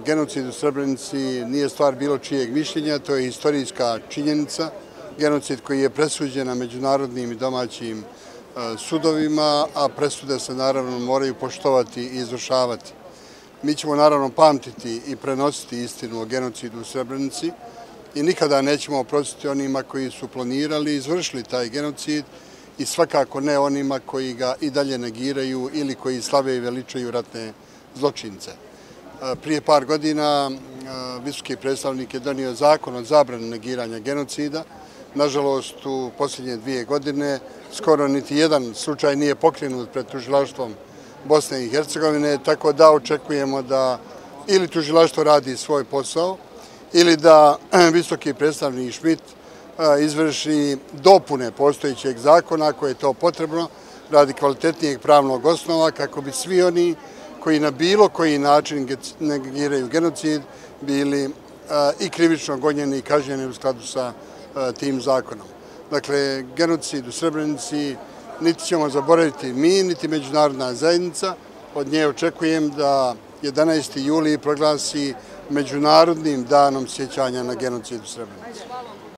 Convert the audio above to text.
Genocid u Srebrenici nije stvar bilo čijeg mišljenja, to je historijska činjenica. Genocid koji je presuđen na međunarodnim i domaćim sudovima, a presude se naravno moraju poštovati i izvršavati. Mi ćemo naravno pamtiti i prenositi istinu o genocidu u Srebrenici i nikada nećemo oprostiti onima koji su planirali i izvršili taj genocid i svakako ne onima koji ga i dalje negiraju ili koji slave i veličaju ratne zločince. Prije par godina visoki predstavnik je donio zakon o zabrani negiranja genocida. Nažalost, u posljednje 2 godine skoro niti jedan slučaj nije pokrenut pred tužilaštvom Bosne i Hercegovine, tako da očekujemo da ili tužilaštvo radi svoj posao ili da visoki predstavnik Schmidt izvrši dopune postojećeg zakona ako je to potrebno radi kvalitetnijeg pravnog osnova kako bi svi oni koji na bilo koji način negiraju genocid bili i krivično gonjeni i kažnjeni u skladu sa tim zakonom. Dakle, genocid u Srebrenici niti ćemo zaboraviti mi, niti međunarodna zajednica. Od nje očekujem da 11. juli proglasi Međunarodnim danom sjećanja na genocid u Srebrenici.